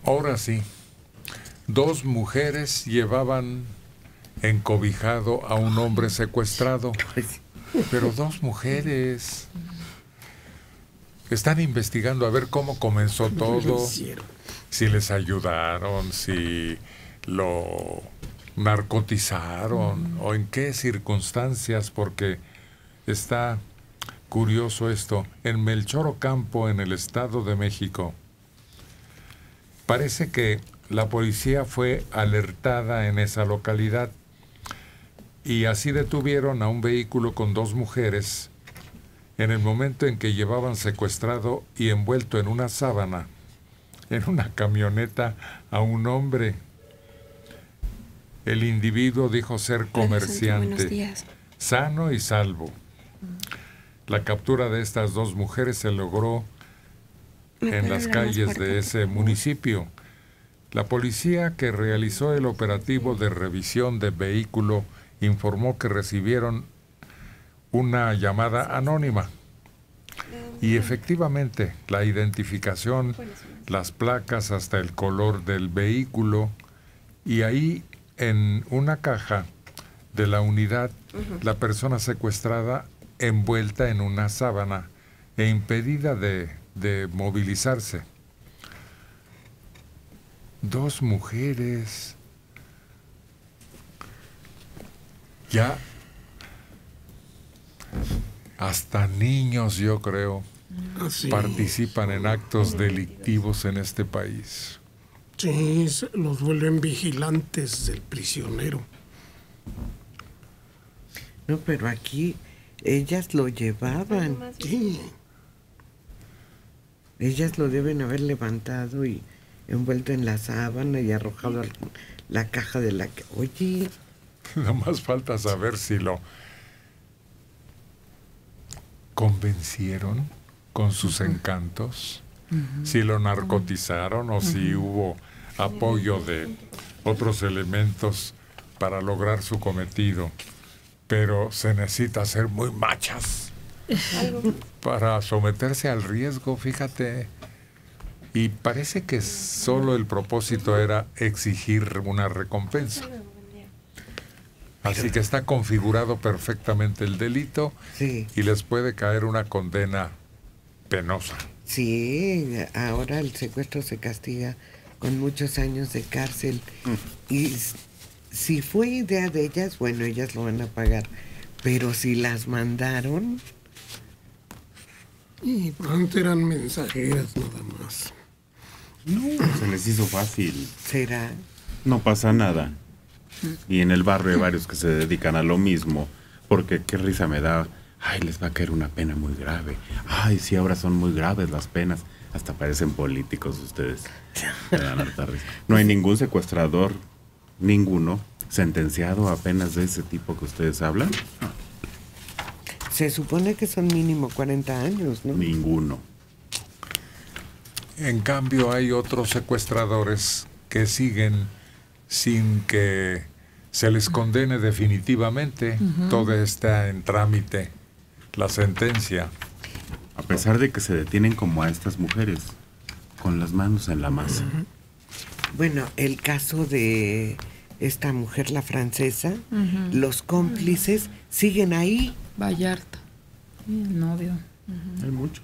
Ahora sí, 2 mujeres llevaban encobijado a un hombre secuestrado, pero 2 mujeres. Están investigando a ver cómo comenzó todo, si les ayudaron, si lo narcotizaron o en qué circunstancias, porque está curioso esto. En Melchor Ocampo, en el Estado de México, parece que la policía fue alertada en esa localidad y así detuvieron a un vehículo con 2 mujeres en el momento en que llevaban secuestrado y envuelto en una sábana, en una camioneta, a un hombre. El individuo dijo ser comerciante, sano y salvo. La captura de estas 2 mujeres se logró en las calles de ese municipio. La policía que realizó el operativo de revisión de vehículo informó que recibieron una llamada anónima y efectivamente la identificación, las placas, hasta el color del vehículo, y ahí en una caja de la unidad la persona secuestrada envuelta en una sábana e impedida de movilizarse. 2 mujeres. Ya hasta niños, yo creo, participan en actos delictivos en este país. Sí, los vuelven vigilantes del prisionero. No, pero aquí ellas lo llevaban. Sí. Ellas lo deben haber levantado y envuelto en la sábana y arrojado a la caja de la... Oye... Nada más falta saber si lo convencieron con sus encantos, si lo narcotizaron o si hubo apoyo de otros elementos para lograr su cometido. Pero se necesita ser muy machas para someterse al riesgo, fíjate. Y parece que solo el propósito era exigir una recompensa. Así que está configurado perfectamente el delito y les puede caer una condena penosa. Sí, ahora el secuestro se castiga con muchos años de cárcel. Y si fue idea de ellas, bueno, ellas lo van a pagar. Pero si las mandaron... Y pronto eran mensajeras nada más. No, se les hizo fácil. ¿Será? No pasa nada. Y en el barrio hay varios que se dedican a lo mismo, porque qué risa me da. Ay, les va a caer una pena muy grave. Ay, sí, ahora son muy graves las penas. Hasta parecen políticos ustedes. Me dan harta risa. No hay ningún secuestrador, ninguno, sentenciado a penas de ese tipo que ustedes hablan. Se supone que son mínimo 40 años, ¿no? Ninguno. En cambio, hay otros secuestradores que siguen sin que se les condene definitivamente. Todo está en trámite, la sentencia. A pesar de que se detienen como a estas mujeres, con las manos en la masa. Bueno, el caso de esta mujer, la francesa, los cómplices siguen ahí. Vallarta, el novio. Hay muchos.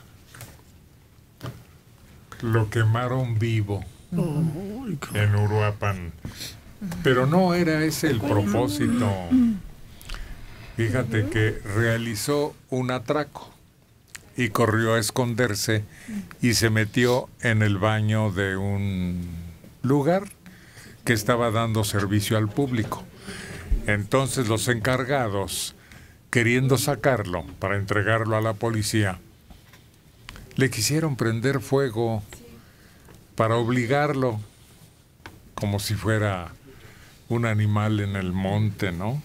Lo quemaron vivo en Uruapan. Pero no era ese el propósito. Fíjate que realizó un atraco y corrió a esconderse y se metió en el baño de un lugar que estaba dando servicio al público. Entonces los encargados, queriendo sacarlo para entregarlo a la policía, le quisieron prender fuego para obligarlo, como si fuera un animal en el monte, ¿no?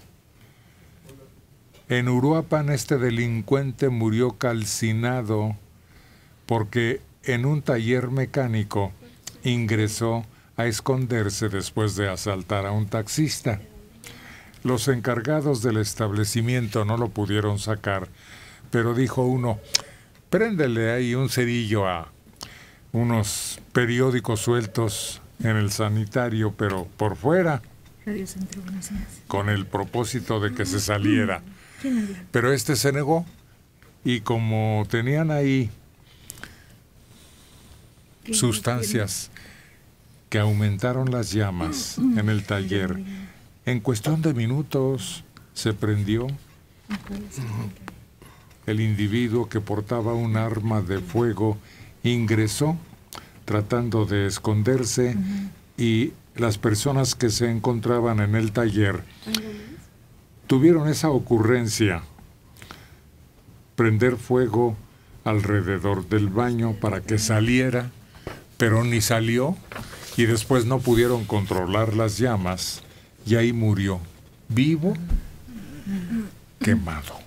En Uruapan este delincuente murió calcinado porque en un taller mecánico ingresó a esconderse después de asaltar a un taxista. Los encargados del establecimiento no lo pudieron sacar, pero dijo uno: préndele ahí un cerillo unos periódicos sueltos en el sanitario, pero por fuera, con el propósito de que se saliera. Pero este se negó, y como tenían ahí sustancias que aumentaron las llamas en el taller, en cuestión de minutos se prendió. El individuo que portaba un arma de fuego ingresó tratando de esconderse, y las personas que se encontraban en el taller tuvieron esa ocurrencia: prender fuego alrededor del baño para que saliera, pero ni salió, y después no pudieron controlar las llamas y ahí murió, vivo, quemado.